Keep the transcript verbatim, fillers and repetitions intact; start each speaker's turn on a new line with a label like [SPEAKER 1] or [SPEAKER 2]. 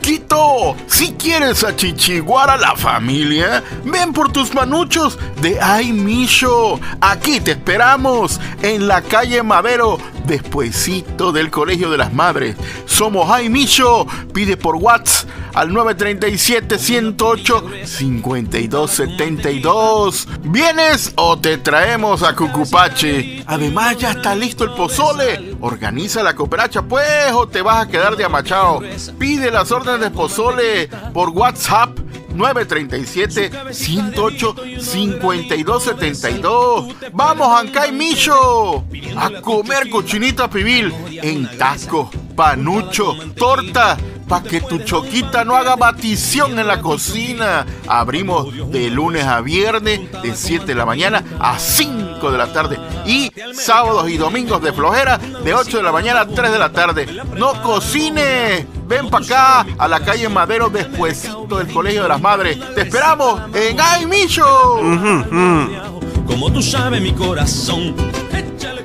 [SPEAKER 1] Quito, si quieres achichiguar a la familia, ven por tus manuchos de Ay Micho. Aquí te esperamos, en la calle Madero, despuesito del Colegio de las Madres. Somos Ay Micho. Pide por WhatsApp al nueve tres siete, uno cero ocho, cinco dos siete dos. ¿Vienes o te traemos a Cucupache? Además, ya está listo el pozole. Organiza la cooperacha, pues, o te vas a quedar de amachao. Pide las órdenes de pozole por WhatsApp nueve tres siete, uno cero ocho, cinco dos siete dos. ¡Vamos, Ancay Micho! A comer cochinita pibil en taco, panucho, torta, para que tu choquita no haga batición en la cocina. Abrimos de lunes a viernes de siete de la mañana a cinco de la tarde y sábados y domingos de flojera de ocho de la mañana a tres de la tarde. ¡No cocines! Ven para acá a la calle Madero despuesito del Colegio de las Madres. ¡Te esperamos en Ay Micho!
[SPEAKER 2] Uh-huh, uh. Como tú sabes mi corazón, échale